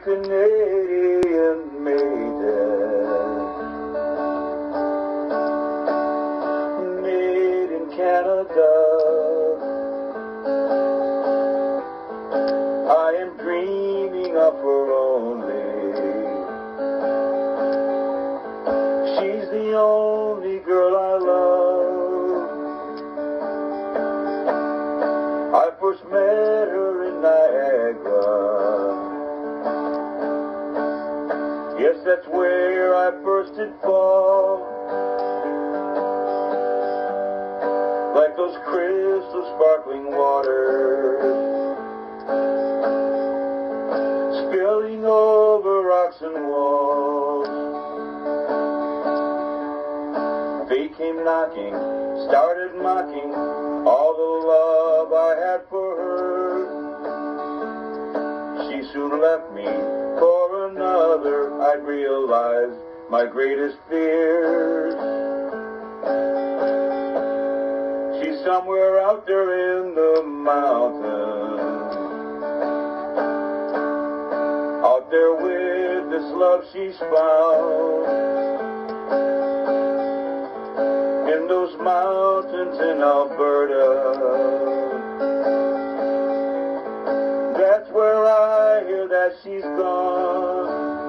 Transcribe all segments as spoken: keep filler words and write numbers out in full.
Canadian maiden, made in Canada. I am dreaming of her only. She's the only girl I love. I first met her in Niagara. Yes, that's where I first did fall. Like those crystal sparkling waters, spilling over rocks and walls. Fate came knocking, started mocking all the love I had for her. She soon left me for another. I'd realized my greatest fears. She's somewhere out there in the mountains, out there with this love she's found. In those mountains in Alberta, that's where I hear that she's gone.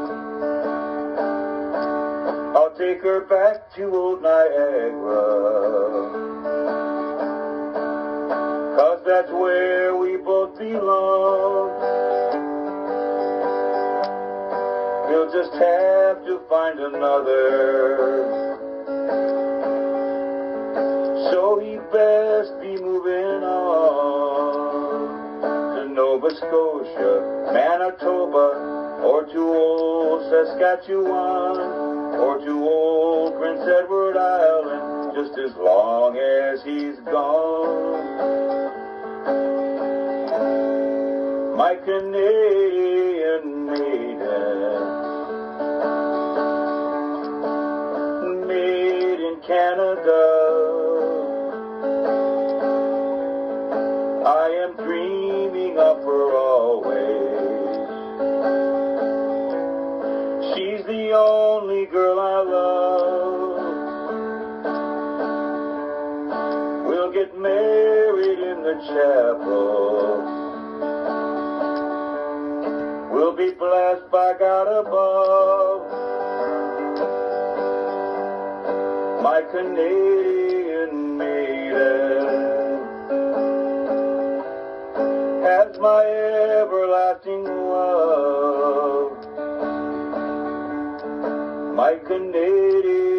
I'll take her back to old Niagara, 'cause that's where we both belong. We'll just have to find another, so he best be moving on to Nova Scotia, Manitoba, or to old Saskatchewan, or to old Prince Edward Island, just as long as he's gone. My Canadian maiden, made in Canada. I am dreaming of her always. She's the only girl I love. We'll get married in the chapel. We'll be blessed by God above. My Canadian maiden has my everlasting love. My Canadian